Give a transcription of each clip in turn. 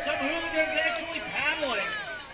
some hooligans actually paddling.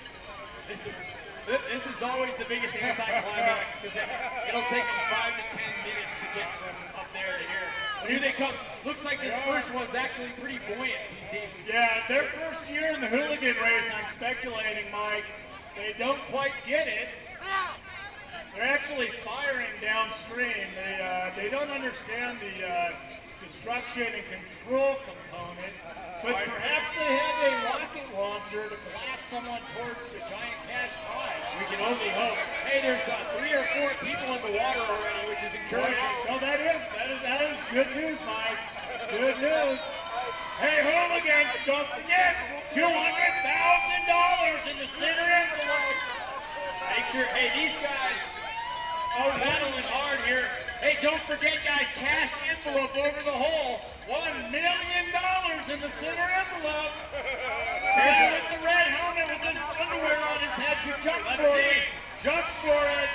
This is always the biggest anticlimax because it'll take them 5 to 10 minutes to get from up there to here. But here they come. Looks like this first one's actually pretty buoyant, PT. Yeah, their first year in the hooligan race, I'm speculating, Mike. They don't quite get it. They're actually firing downstream. They don't understand the destruction and control component, but perhaps they have a rocket launcher to blast someone towards the giant cash prize. We can only hope. Hey, there's 3 or 4 people in the water already, which is encouraging. No, that is good news, Mike. Good news. Hey, hooligans, don't forget, $200,000 in the center envelope. Make sure, hey, these guys are paddling hard here. Hey, don't forget, guys, cash envelope over the hole. $1 million in the center envelope. Here's with the red helmet with his underwear on his head. You jump for it. Jump for it.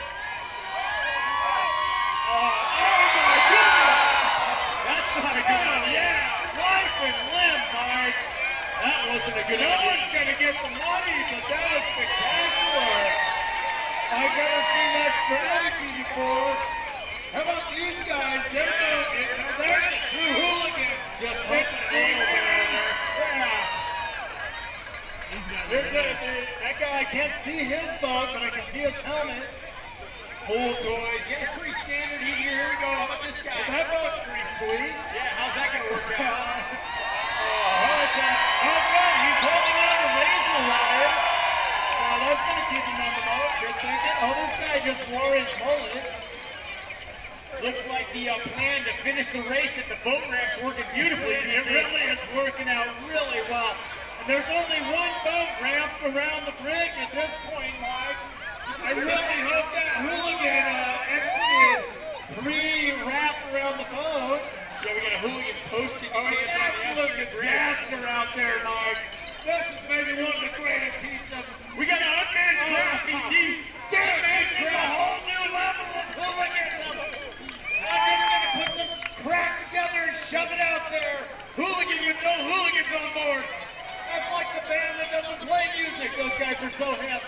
Oh my goodness. That's not a good idea. Yeah, life and limb, Mike. That wasn't a good No idea. one's going to get the money, but that was spectacular. I've never seen that strategy before. How about these guys? They're the true hooligans. Just Let's see. That guy, I can't see his boat, but I can see his helmet. Pool toys. Yeah, it's pretty standard heat here. Here we go. How about this guy? That boat's pretty sweet. Yeah, how's that going to work out? Oh, good. He's holding on to razor wire. That's going to keep him on the boat for a second. Oh, this guy just wore his mullet. Looks like the plan to finish the race at the boat ramp's working beautifully. It really is working out really well. And there's only one boat ramp around the bridge at this point, Mike. I really hope that hooligan exited pre-wrap around the boat. Yeah, we got a hooligan posted. Oh, an absolute disaster out there, Mike. This is maybe one of the greatest heats of. We got an unmanned craft, PT. It's a whole new level of hooliganism. I'm just going to put some crap together and shove it out there. Hooligan with no hooligans on board. That's like the band that doesn't play music. Those guys are so hip.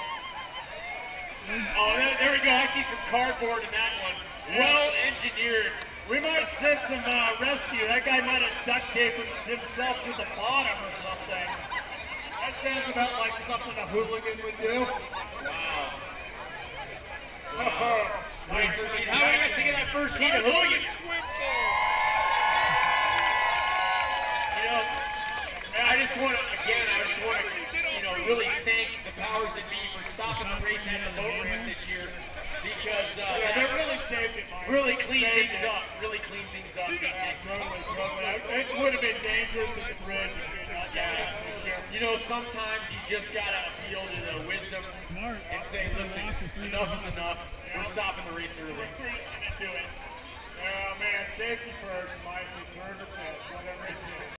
Oh, there we go. I see some cardboard in that one. Well engineered. We might send some rescue. That guy might have duct taped himself to the bottom or something. That sounds about like something a hooligan would do. Wow. Nice First heat. How are you guys thinking of that first heat of hooligans? You know, I just want to, really thank the powers that be for stopping the race at the boat ramp this year because they really saved it, Mike. Really cleaned things up. Really cleaned things up. Totally. It would have been dangerous at the bridge if you're not down for sure. You know, sometimes you just gotta appeal to the wisdom and say, listen, enough is enough. We're stopping the race early. Do it. Oh man, safety first, Mike. Third or fifth, whatever it is.